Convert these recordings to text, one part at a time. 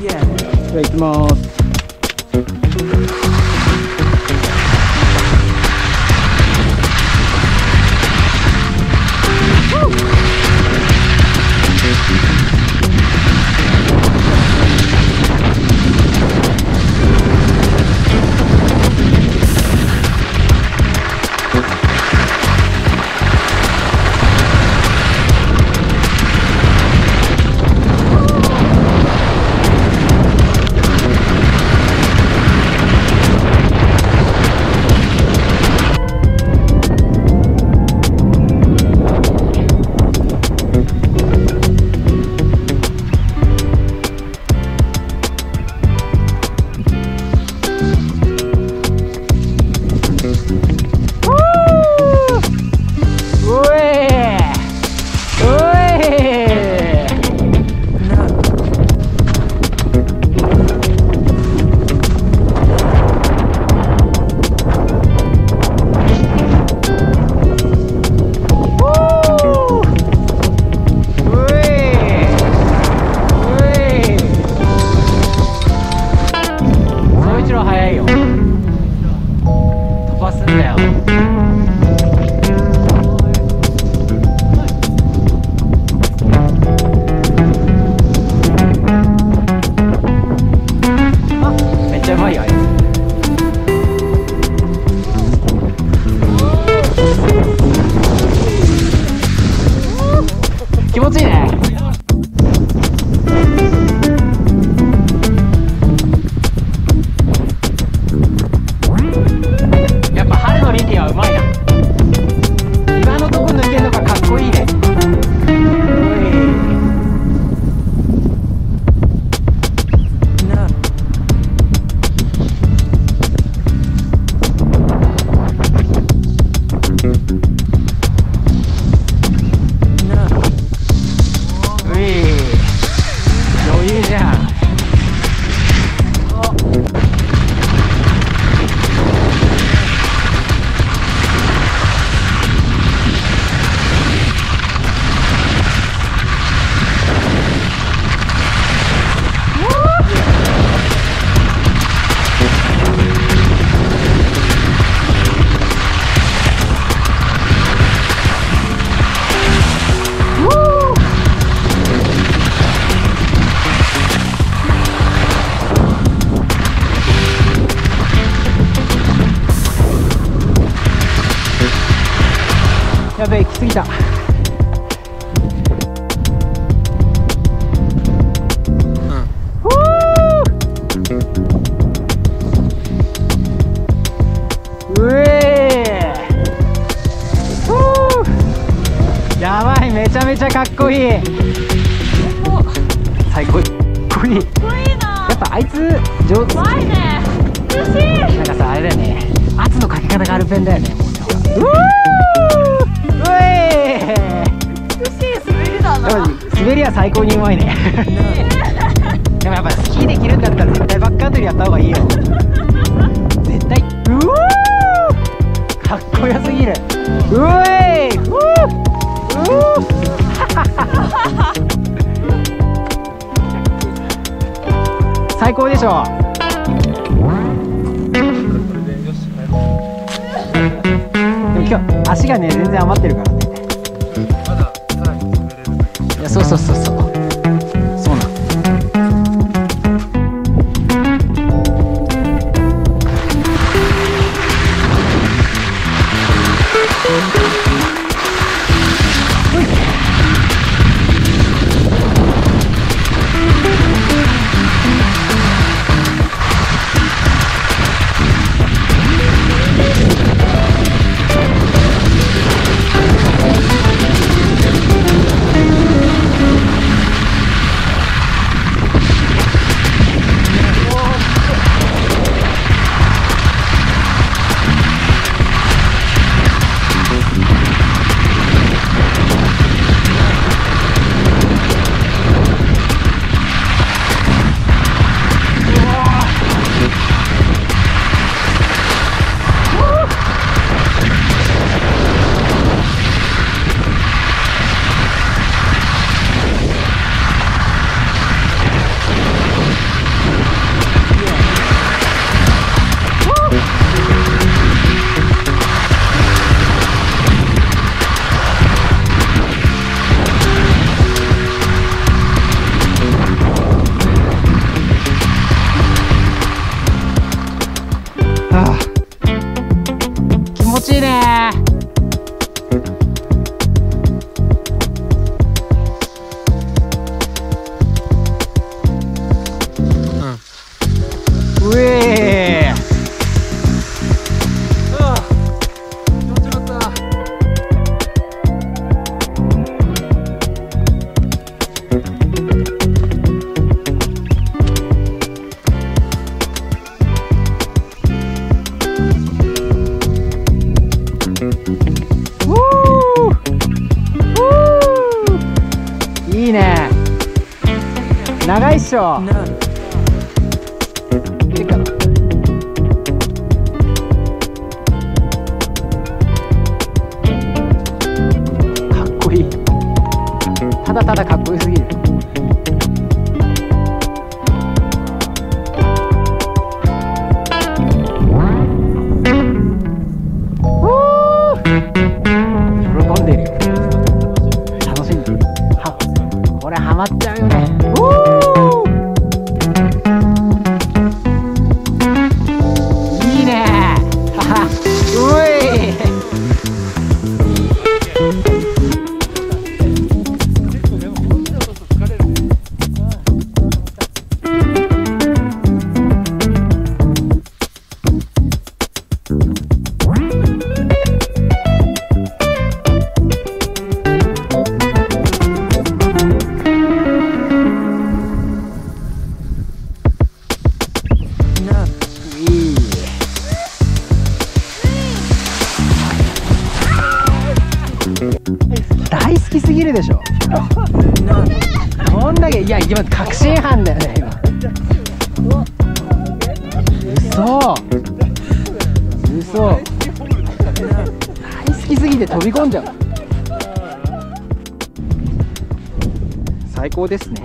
じゃあ行きます。気持ちいいね。やっぱ春のリティはうまいな。今のとこ抜けるのがかっこいいね。やべえ、行き過ぎた。やばい、めちゃめちゃかっこいい。最高。かっこいい。やっぱあいつ上手。怖いね。苦しい。なんかさ、あれだよね。圧のかけ方がアルペンだよね。もうね。美しい滑りだな。滑りは最高にうまいね。でもやっぱスキーできるんだったら絶対バックカントリーやった方がいいよ。絶対。かっこよすぎる。最高でしょ。でも今日足がね全然余ってるからね。まださらに滑れるという。いや、そうそうそうそう。そうなの。 長いっしょ。いいかな。かっこいい。ただただかっこよすぎる。喜んでるよ。楽しんでる。これハマっちゃうよね。いいね。うい。大好きすぎるでしょ。こんだけ、いや今確信犯だよね今。嘘大好きすぎて飛び込んじゃう。最高ですね。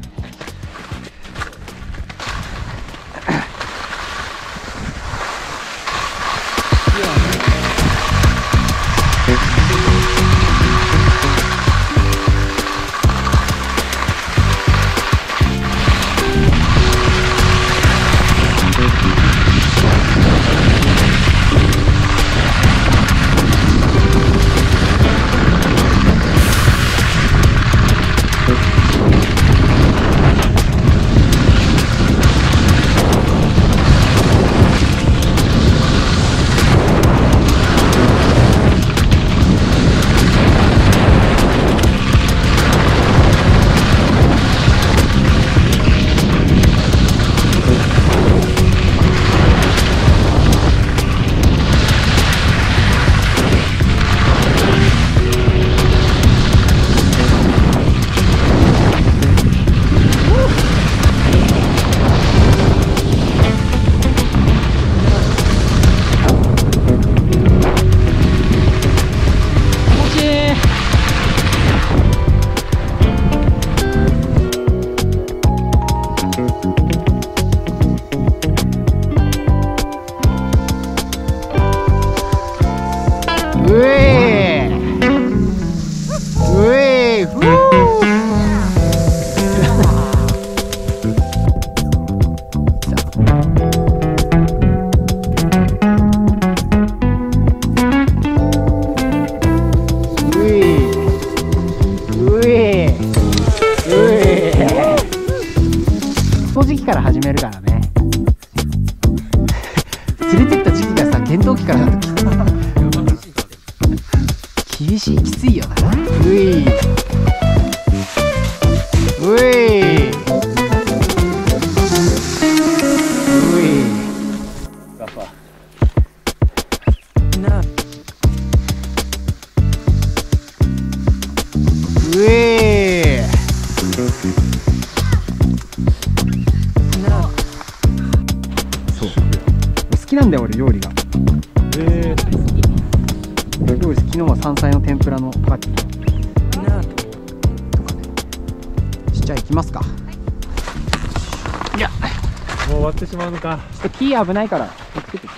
その時期から始めるからね。連れてった時期がさ、厳冬期からだと厳しい、きついよな。うえそう好きなんだよ俺料理が。料理昨日は山菜の天ぷらのパティとかね。じゃあ行きますか。いやもう終わってしまうのか。 ちょっと木危ないから気をつけて。